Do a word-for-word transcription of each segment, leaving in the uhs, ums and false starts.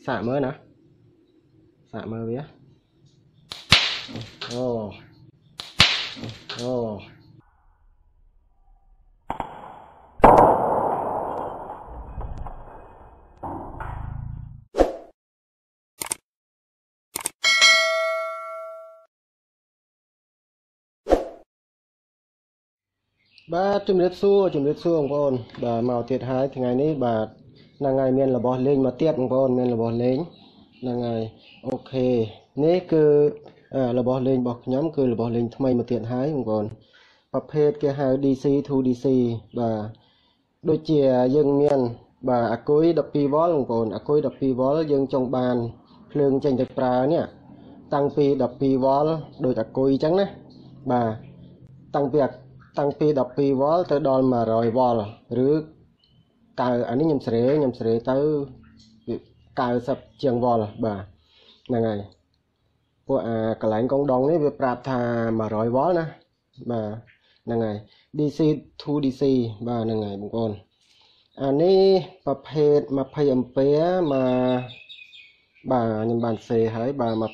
xạ mới nè xạ mới vía ô ô ba chùm liệt xua chùm liệt xua ông con bà màu tiệt hái thì ngàyนี้bà là ngày miền là bò lên mà tiệt ông con miền là bò lên là ngày okនេះគឺlà bò lên bò nhóm cứ là bò lên thay mà tiệt hái ông conประเภทគេហៅ đê xê to ดี ซี បាទដូចជាយើងមានបាទអាគុយដប់ពីរវ៉ុលបងប្អូនអាគុយដប់ពីរវ៉ុលយើងចង់បានភ្លើងចេញទៅប្រើនេះតាំងពីដប់ពីរវ៉ុលដូចអាគុយអញ្ចឹងណាបាទតាំងពីតាំងពីដប់ពីរវ៉ុលទៅដល់một trămវ៉ុលឬកៅអានេះខ្ញុំស្រីខ្ញុំស្រីទៅកៅសិបជាងវ៉ុលបាទហ្នឹងហើយពួកអាកន្លែងកងដងនេះវាប្រាប់ថាmột trămវ៉ុលណាបាទហ្នឹងហើយ đê xê to ดี ซี បាទហ្នឹងហើយបងប្អូនអានេះប្រភេទยี่สิบអាំពែមកបាទខ្ញុំបានសេហើយបាទmột nghìn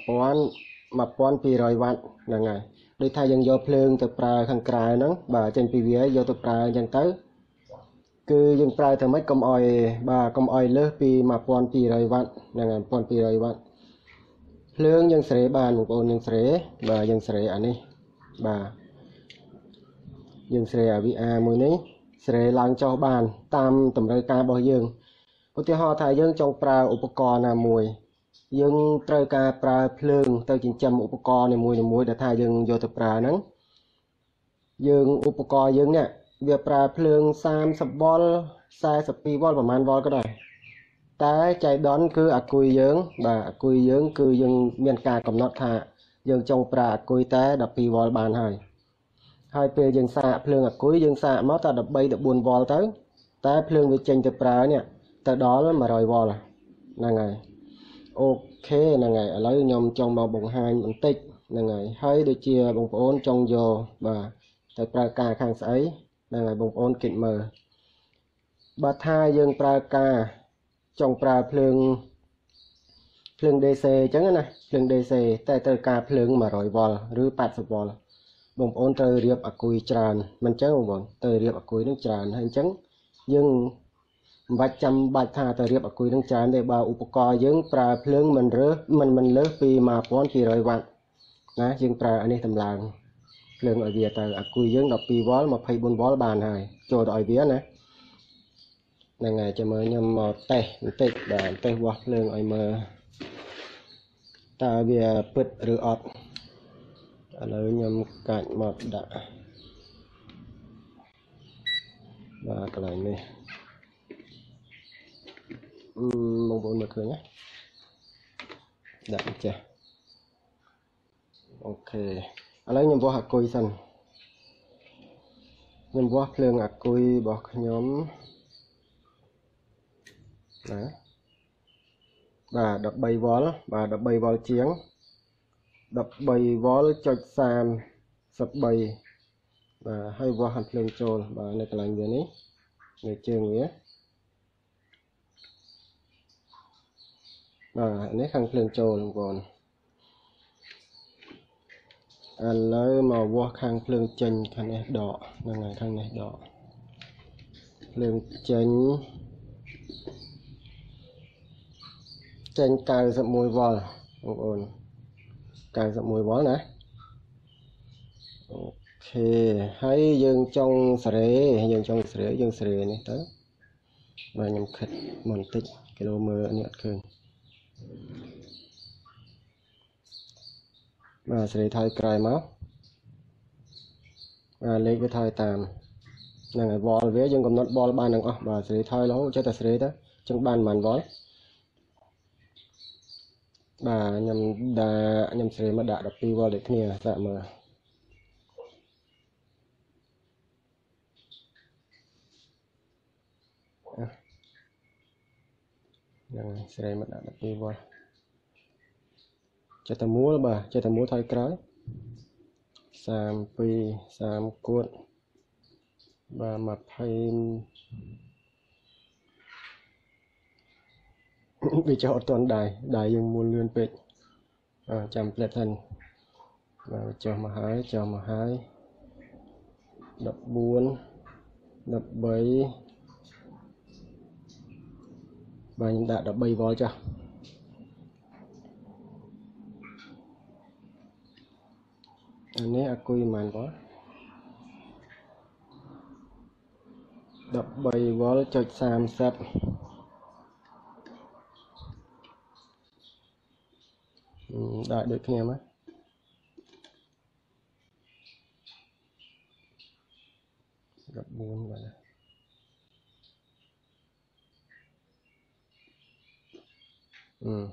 một nghìn hai trămវ៉ាត់ហ្នឹងហើយដូចថាយើងយកភ្លើងទៅប្រើខាងក្រៅហ្នឹងបាទចេញពីវាយកទៅប្រើអញ្ចឹងទៅគឺយើងប្រើទៅមិនកុំអោយបាទកុំអោយលើសពីmột nghìn hai trămវ៉ាត់ហ្នឹងហើយmột nghìn hai trămវ៉ាត់ភ្លើងយើងស្រីបានបងប្អូនយើងស្រីបាទយើងស្រីអានេះបាទយើងស្រីអា vê a មួយនេះស្រីឡើងចុះបានតាមតម្រូវការរបស់យើងឧទាហរណ៍ថាយើងចង់ប្រើឧបករណ៍ណាមួយយើងត្រូវការប្រើភ្លើងទៅចិញ្ចឹមឧបករណ៍នីមួយៗដែលថាយើងយកទៅប្រើហ្នឹងយើងឧបករណ៍យើងនេះវាប្រើភ្លើងសាមសិបវ៉ុលសាសិបពីរវ៉ុលប្រហែលវ៉ុលក៏ដោយតែចៃដន្យគឺអាគុយយើងបាទអាគុយយើងគឺយើងមានការកំណត់ថាយើងចង់ប្រើអាគុយតែដប់ពីរវ៉ុលបានហើយហើយពេលយើងសាកភ្លើងអាគុយយើងសាកមកតែ13 14វ៉ុលទៅតែភ្លើងវាចេញទៅប្រើនេះទៅដល់một trămវ៉ុលហ្នឹងហើយអូខេហ្នឹងហើយឥឡូវខ្ញុំចង់មកបង្ហាញបន្តិចហ្នឹងហើយហើយដូចជាបងប្អូនចង់យកបាទទៅប្រើការខាងស្អីហ្នឹងហើយបងប្អូនគិតមើលបើថាយើងប្រើការចង់ប្រើភ្លើងភ្លើង đê xê អញ្ចឹងណាភ្លើង đê xê តែត្រូវការភ្លើងmột trămវ៉ុលឬeightyវ៉ុលបងប្អូនត្រូវរៀបអាគុយច្រើនមិនអញ្ចឹងបងប្អូនត្រូវរៀបអាគុយនឹងច្រើនហើយអញ្ចឹងយើងមិនបាច់ចាំបាច់ថាទៅរៀបអាគុយនឹងច្រើនទេបើឧបករណ៍យើងប្រើភ្លើងមិនរើសមិនមិនលើសពីmột nghìn hai trămវ៉ាត់ណាយើងប្រើអានេះតម្លើងភ្លើងឲ្យវាទៅអាគុយយើងដប់ពីរវ៉ុលยี่สิบสี่វ៉ុលបានហើយចូលទៅឲ្យវាណាហ្នឹងហើយចាំមើលខ្ញុំមកតេស្តបន្តិចបាទតេស្តវាស់ភ្លើងឲ្យមើលតើវាពិតឬអត់ឥឡូវខ្ញុំកាច់មកដាក់បាទកន្លែងនេះអឺបងប្អូនមើលឃើញណាដាក់ចេះអូខេឥឡូវខ្ញុំវាស់អាគុយសិនខ្ញុំវាស់ភ្លើងអាគុយរបស់ខ្ញុំណាបាទ13វ៉ុលបាទ13វ៉ុលជាង13វ៉ុលចុចសាមសិបបីបាទហើយវាស់ហាត់ភ្លើងចូលបាទនៅកន្លែងវានេះនៅជើងវាបាទនេះខាងភ្លើងចូលបងប្អូនឥឡូវមកវាស់ខាងភ្លើងចេញខាងនេះដកហ្នឹងហើយខាងនេះដកភ្លើងចេញចេញ九十一វ៉ុលបងប្អូន九十一វ៉ុលណាអូខេហើយយើងចង់សេរីយើងចង់សេរីយើងសេរីនេះទៅបាទខ្ញុំខិតបន្តិចគីឡូមើលនេះអត់ឃើញបាទសេរីថយក្រោយមកបាទលេខវាថយតាមហ្នឹងហើយវ៉ុលវាយើងកំណត់វ៉ុលបានទាំងអស់បាទសេរីថយរហូតចេះតែសេរីទៅចឹងបានប៉ុន្មានវ៉ុលបាទខ្ញុំដាក់ខ្ញុំសេរីមកដាក់12វ៉ុលដូចគ្នាសាកមើលហ្នឹងសេរីមកដាក់12វ៉ុលចេះតែមូលបាទចេះតែមូលថយក្រោយសាមពីរសាមគួតបាទ20 bị cho toàn đài đài dùng muôn lươn pệ à, chăm lệ thân và cho mà hái cho mà hái đập buôn đập bấy và những đã đập bay voi cho anh ấy aku màn có đập bay voi cho sam sắt đại được nghe mấy đập buôn vậy ừ.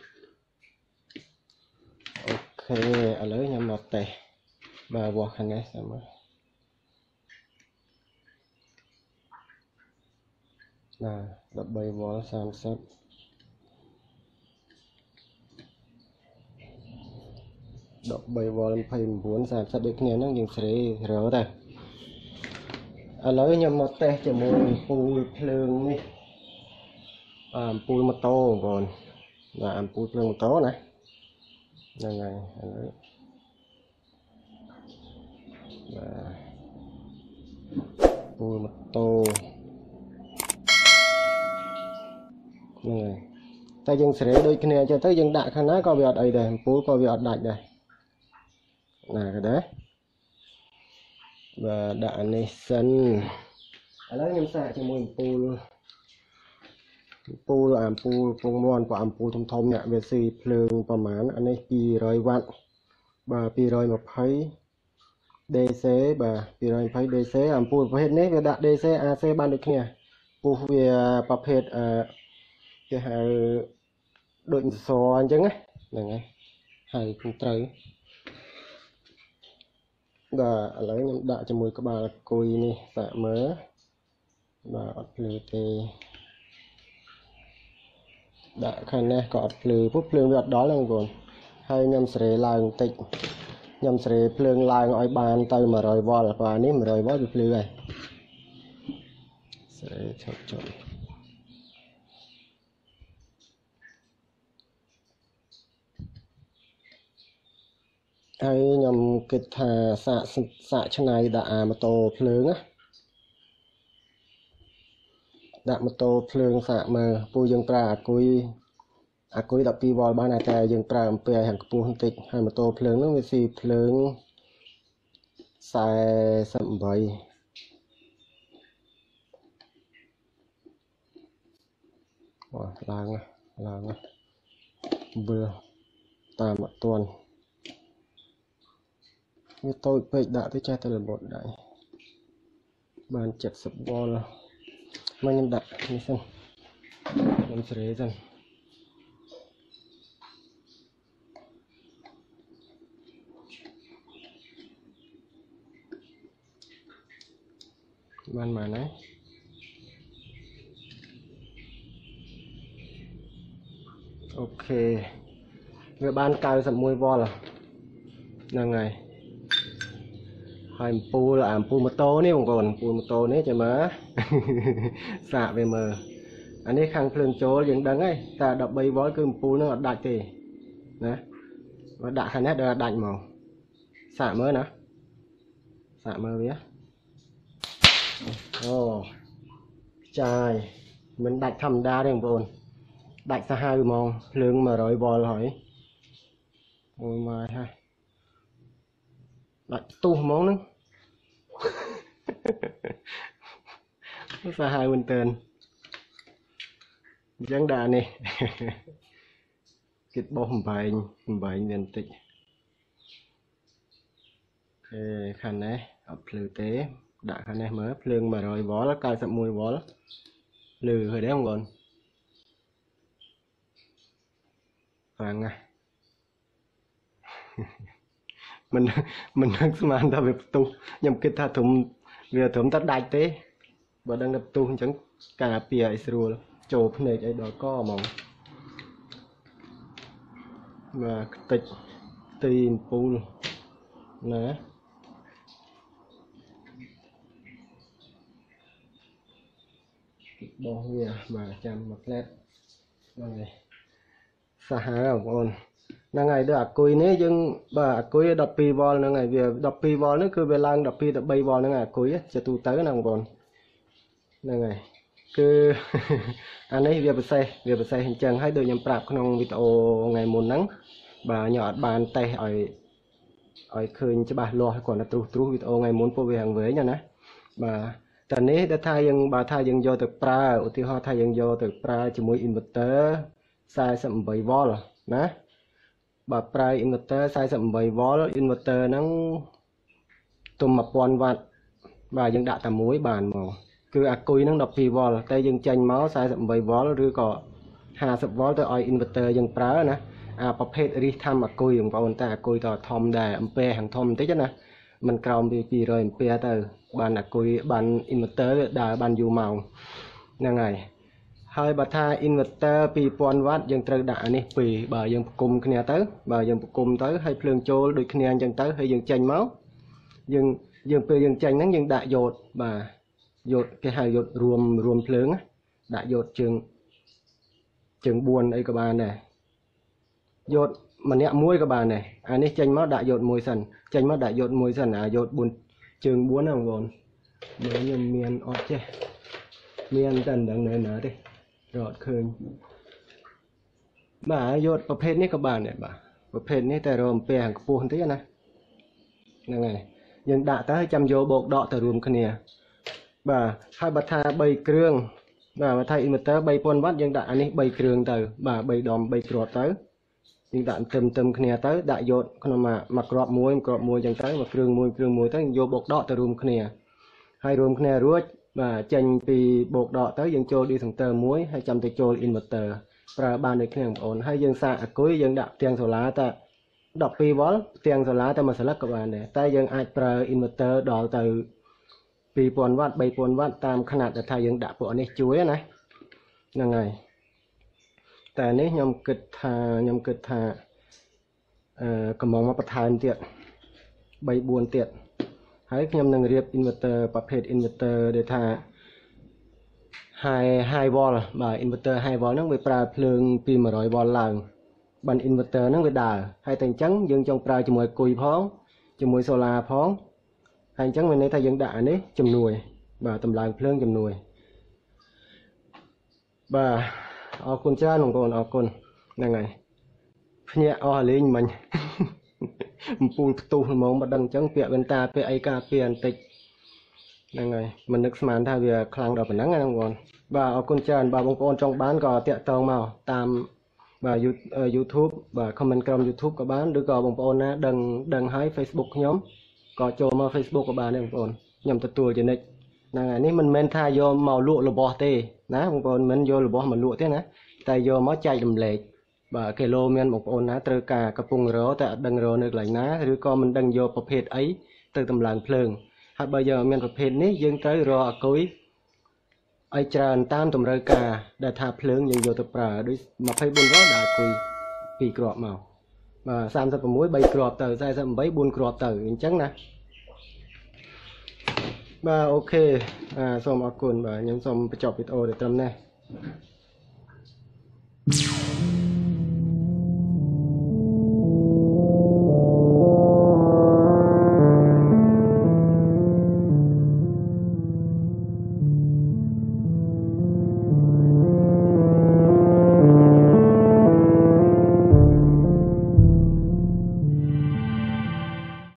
Ok ở lấy nhầm một tè và buộc hành ấy xem mới là đập bay vó sam sắt đập bay vó lên phay muốn sam sắt được nghe nó dừng sẽ rỡ đây ở lấy nhầm một tè cho mùi pùi phường đi à, pùi một tô còn là pùi phường một tô này này này và pùi một tô này ta dừng sẽ đôi kia cho tới dừng đại khăn ná có việc đây đây pùi có việc đại đây là cái đấy và đại này sân ở đó nhâm xạ cho mùi pùi pùi là pùi phong mòn của pùi thông thông nhẹ về xì phườngประมาณ anh ấy pi rồi vạn và pi rồi một thấy đê xê và pi rồi thấy đê xê làm pùiประเภทนี้ về đại đê xê a xê ban được nè pùi về ประเภท cái hai đội xò anh chứng ấy này này hai cũng trời và lấy những đại cho mùi các bà cùi nè xạ mớ và ọt lư tê đã khăn nè có ọt lư phút phường việc đó là còn hay nhâm sề làng tịnh nhâm sề phường làng ở bàn tay mà rồi vol và nếu mà rồi vol bị phường này sẽ chọn chọn hay nhằm kết thà xạ xạ chân này đã mà tổ phường á đã mà tổ phường xạ mà pui dương pra cùi à cùi đập pi vol ba nàyแต่dương praไปhàngปูhình tịch hay mà tổ phường nó mới xì phường xài sầm bầy làng làng vừa tạm một tuần như tôi bây đã tới cha tôi là một đại bàn chặt sập bol mà nhân đại như xem làm sấy dần bàn mà này ok người ban cao sập môi bol là là ngày hai pu là pu một tô này còn pu một tô này cho má xạ về mờ anh ấy khang phượng chỗ dựng đắng ấy ta đập bay vói cứ pu nó đại thì nè và đại khăn hết là đại màu xạ mới nè xạ mơ vía ồ trời mình đại thầm đa đây còn đại sa hai màu lương mà rồi bò hỏi ôi mà ha đại tu món nữa sa hai bên tên giang đà này cái bom bài bài nhận tịch khăn này ập lư tế đã khăn này mới lương mà rồi vó nó cài sậm mùi vó lừ hồi đấy không còn vàng à mình mình đang mang ra về tu nhằm kết tha thùng về thùng tắt đại tế và đang ngập tu chẳng cả pìa Israel chộp này cái đó có mỏng và tịch tìm pool nè bỏ về mà chăm một lát này xa há không ôn năng ngày được cùi ní nhưng bà cùi đập pi vol năng ngày về đập pi vol nó cứ về lang đập pi đập bay vol năng ngày cùi cho tu tới năng còn năng ngày cứ anh ấy về bờ xe về bờ xe hình chân hay đôi nhầm prap trong video ngày một nắng bà nhỏ bàn tay ở ở khơi cho bà lo còn là tu tu video ngày muốn po về hàng với nha nè bà tầnนี้đã thayยังbà thayยังvô từ praឧទាហរណ៍ថាយើងយកទៅប្រើជាមួយ inverter 48 V ណាបើប្រើ inverter 48 V inverter ហ្នឹងទុំ 1000 W បាទយើងដាក់តែមួយបានមកគឺអាគុយហ្នឹង 12 V តែយើងចេញមក 48 V ឬក៏ 50 V ទៅឲ្យ inverter យើងប្រើណាអាប្រភេទរិះថាមអាគុយបងប្អូនតែអាគុយតធំដែរអំពែខាងធំបន្តិចណាมันក្រោមពីពីរយអំពែទៅបានអាគុយបាន inverter ដើរបានយូរម៉ោងហ្នឹងហើយហើយបើថា inverter 2000 W យើងត្រូវដាក់អានេះពីរបើយើងប្រគំគ្នាទៅបើយើងប្រគំទៅហើយភ្លើងចូលដូចគ្នាអញ្ចឹងទៅហើយយើងចេញមកយើងយើងពេលយើងចេញហ្នឹងយើងដាក់យ៉ូតបាទយ៉ូតគេហៅយ៉ូតរួមរួមភ្លើងដាក់យ៉ូតជើងជើង4អីក៏បានដែរយ៉ូតម្នាក់មួយក៏បានដែរអានេះចេញមកដាក់យ៉ូតមួយសិនចេញមកដាក់យ៉ូតមួយសិនអាយ៉ូត4ជើង4ហ្នឹងបងប្អូនមើលខ្ញុំមានអត់ចេះមានតែដឹងនៅណាទេរត់ឃើញបាទយ៉ូតប្រភេទនេះក៏បានដែរបាទប្រភេទនេះតែរអំពែខាងខ្ពស់បន្តិចណាហ្នឹងហើយយើងដាក់ទៅចាំយកបោកដកទៅរួមគ្នាបាទហើយបើថា3គ្រឿងបាទបើថា inverter 3000 W យើងដាក់អានេះ3គ្រឿងទៅបាទ3ដុំ3គ្រាប់ទៅយើងដាក់ទឹមទឹមគ្នាទៅដាក់យកក្នុងមួយគ្រាប់មួយគ្រាប់មួយអញ្ចឹងទៅមួយគ្រឿងមួយគ្រឿងមួយទៅយកបោកដកទៅរួមគ្នាហើយរួមគ្នារួចបាទចេញពីបោកដកទៅយើងចូល disjunction មួយហើយចាំទៅចូល inverter ប្រើបានដូចគ្នាបងប្អូនហើយយើងសាកអាគុយយើងដាក់ផ្ទាំងសូឡាតែ12 V ផ្ទាំងសូឡាតែមួយស្លឹកក៏បានដែរតែយើងអាចប្រើ inverter ដល់ទៅ2000 W 3000 W តាមຂະຫນາດដែលថាយើងដាក់ពួកនេះជួយណាហ្នឹងហើយតែនេះខ្ញុំគិតថាខ្ញុំគិតថាអឺកំងមកបន្ថែមទៀត3 4ទៀតហើយខ្ញុំនឹងរៀប inverter ប្រភេទ inverter ដែលថា high high volt បាទ inverter high volt ហ្នឹងវាប្រើភ្លើងពី100 V ឡើងបាន inverter ហ្នឹងវាដើរហើយតែអញ្ចឹងយើងចង់ប្រើជាមួយគុយផងជាមួយ solar ផងហើយអញ្ចឹងមានន័យថាយើងដាក់អានេះជំនួយបាទតម្លើងភ្លើងជំនួយបាទអរគុណច្រើនបងប្អូនអរគុណហ្នឹងហើយភ្ញាក់អស់លេងមិញអំពូលផ្ទុះហ្មងមិនដឹងអញ្ចឹងពាក់វ៉ែនតាពាក់អីការពារបន្តិចហ្នឹងហើយមិននឹកស្មានថាវាខ្លាំងដល់ប៉ុណ្ណឹងណាបងប្អូនបាទអរគុណច្រើនបាទបងប្អូនចង់បានក៏តាក់ទងមកតាមបាទ YouTube បាទ comment ក្រុម YouTube ក៏បានឬក៏បងប្អូនណាដឹងដឹងហើយ Facebook ខ្ញុំក៏ចូលមក Facebook ក៏បានដែរបងប្អូនខ្ញុំទទួលជានិច្ចហ្នឹងហើយនេះមិនមែនថាយកមកលក់របស់ទេណាបងប្អូនមិនយករបស់មកលក់ទេណាតែយកមកចែករំលែកបាទគីឡូមានបងប្អូនណាត្រូវការកំពុងរតែអត់ដឹងរនៅកន្លែងណាឬក៏មិនដឹងយកប្រភេទអីទៅតម្លើងភ្លើងហើយបើយើងអត់មានប្រភេទនេះយើងត្រូវរកអាគុយឲ្យច្រើនតាមតម្រូវការដែលថាភ្លើងយើងយកទៅប្រើដូច24 V ដាក់អាគុយ2គ្រាប់មកបាទ36 3គ្រាប់ទៅ48 4គ្រាប់ទៅអញ្ចឹងណាបាទអូខេសូមអរគុណបាទខ្ញុំសូមបញ្ចប់វីដេអូទៅត្រឹមនេះ